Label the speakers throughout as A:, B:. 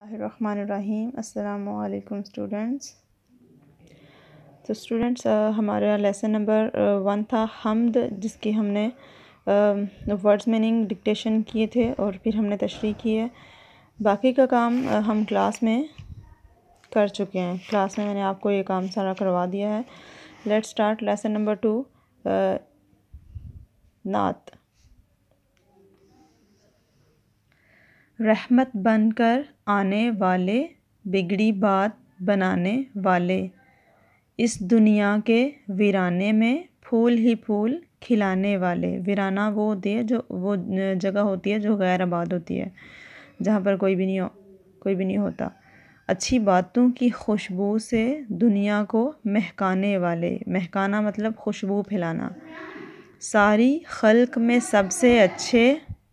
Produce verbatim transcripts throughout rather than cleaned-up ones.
A: الرحمن الرحیم۔ السلام علیکم اسٹوڈنٹس۔ تو اسٹوڈنٹس ہمارا لیسن نمبر ون تھا حمد، جس کی ہم نے ورڈز میننگ ڈکٹیشن کیے تھے اور پھر ہم نے تشریح کی ہے۔ باقی کا کام ہم کلاس میں کر چکے ہیں، کلاس میں میں نے آپ کو یہ کام سارا کروا دیا ہے۔ Let start lesson number two, نعت۔ رحمت بن کر آنے والے، بگڑی بات بنانے والے، اس دنیا کے ویرانے میں پھول ہی پھول کھلانے والے۔ ویرانہ وہ ہوتی ہے جو وہ جگہ ہوتی ہے جو غیر آباد ہوتی ہے، جہاں پر کوئی بھی نہیں ہو کوئی بھی نہیں ہوتا۔ اچھی باتوں کی خوشبو سے دنیا کو مہکانے والے۔ مہکانا مطلب خوشبو پھیلانا۔ ساری خلق میں سب سے اچھے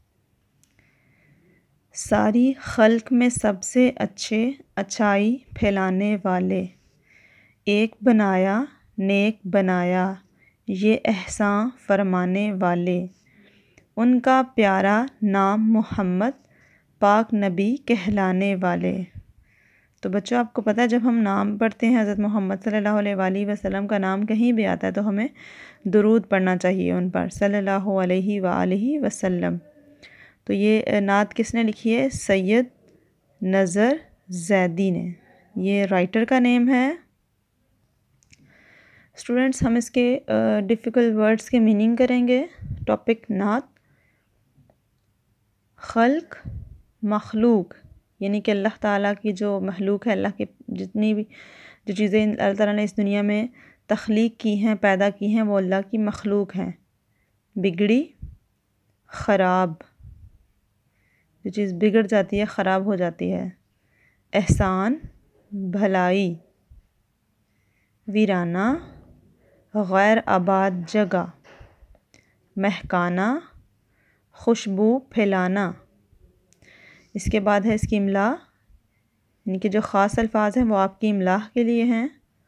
A: ساری خلق میں سب سے اچھے اچھائی پھیلانے والے۔ ایک بنایا نیک بنایا، یہ احسان فرمانے والے، ان کا پیارا نام محمد، پاک نبی کہلانے والے۔ تو بچوں آپ کو پتہ ہے جب ہم نام پڑھتے ہیں حضرت محمد صلی اللہ علیہ وآلہ وسلم کا نام کہیں بھی آتا ہے تو ہمیں درود پڑھنا چاہیے ان پر، صلی اللہ علیہ وآلہ وسلم۔ تو یہ نعت کس نے لکھی ہے؟ سید نظر زیدی نے۔ یہ رائٹر کا نیم ہے۔ اسٹوڈنٹس ہم اس کے ڈیفیکلٹ ورڈز کے میننگ کریں گے۔ ٹاپک نعت۔ خلق مخلوق، یعنی کہ اللہ تعالیٰ کی جو مخلوق ہے، اللہ کی جتنی بھی جو چیزیں اللہ تعالیٰ نے اس دنیا میں تخلیق کی ہیں، پیدا کی ہیں، وہ اللہ کی مخلوق ہیں۔ بگڑی خراب، جو چیز بگڑ جاتی ہے، خراب ہو جاتی ہے۔ احسان بھلائی۔ ویرانہ غیر آباد جگہ۔ مہکانا خوشبو پھیلانا۔ اس کے بعد ہے اس کی املا، یعنی کہ جو خاص الفاظ ہیں وہ آپ کی املا کے لیے ہیں۔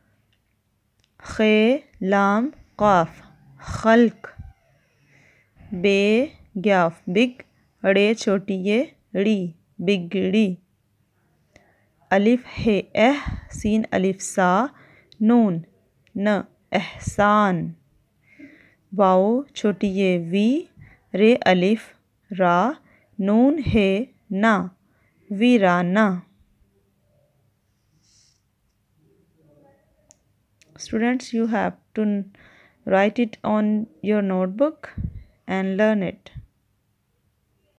A: خے لام قاف خلق، بے گیاف بگ ڑے چھوٹی یہ ڑی بگڑی، الف ہے اہ سین الف سا نون ن احسان، واؤ چھوٹی یہ وی رے الف را نون ہے نا ویرانہ۔ Students, you have to write it on your notebook and learn it.